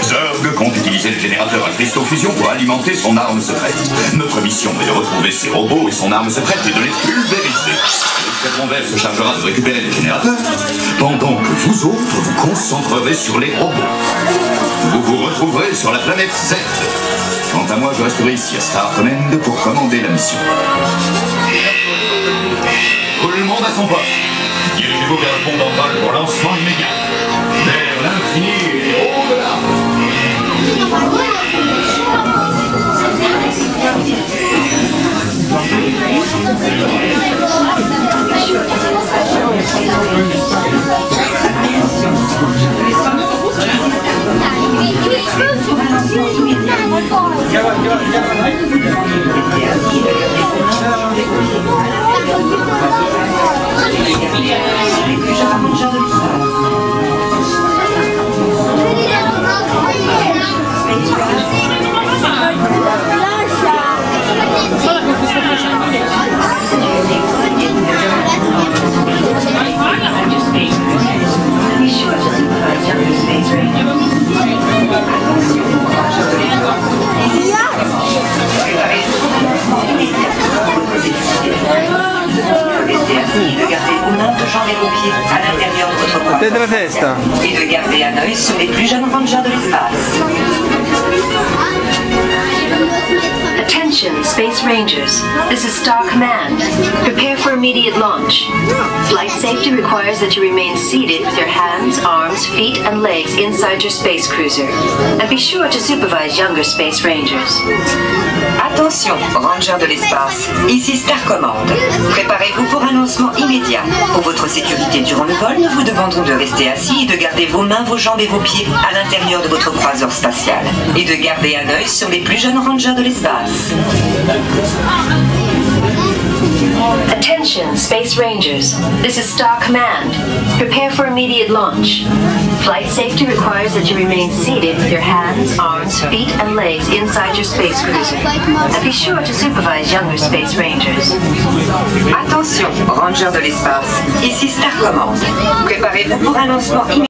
Zurg compte utiliser le générateur à cristaux fusion pour alimenter son arme secrète. Notre mission est de retrouver ses robots et son arme secrète et de les pulvériser. L'escadron vert se chargera de récupérer les générateurs, pendant que vous autres vous concentrerez sur les robots. Vous vous retrouverez sur la planète Z. Quant à moi, je resterai ici à Star Command pour commander la mission. Tout le monde à son poste. Dirigez-vous vers le pont d'envol pour lancement immédiat. Vers l'infini et au-delà. Tête de la testa. Et de garder un œil sur les plus jeunes rangers de l'espace. Attention, Space Rangers. This is Star Command. Prepare for immediate launch. Flight safety requires that you remain seated with your hands, arms, feet, and legs inside your space cruiser. And be sure to supervise younger Space Rangers. Attention, Rangers de l'espace, ici Star Command. Préparez-vous pour un lancement immédiat. Pour votre sécurité durant le vol, nous vous demanderons de rester assis et de garder vos mains, vos jambes et vos pieds à l'intérieur de votre croiseur spatial. Et de garder un œil sur les plus jeunes Rangers de l'espace. Attention, Space Rangers. This is Star Command. Prepare for immediate launch. Flight safety requires that you remain seated with your hands, arms, feet, and legs inside your space cruiser. And be sure to supervise younger Space Rangers. Attention, Rangers de l'espace, ici Star Command. Préparez-vous pour un lancement immédiat.